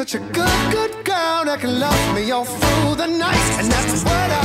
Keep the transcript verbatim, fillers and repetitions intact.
such a good, good girl that can love me all through the night. And that's what I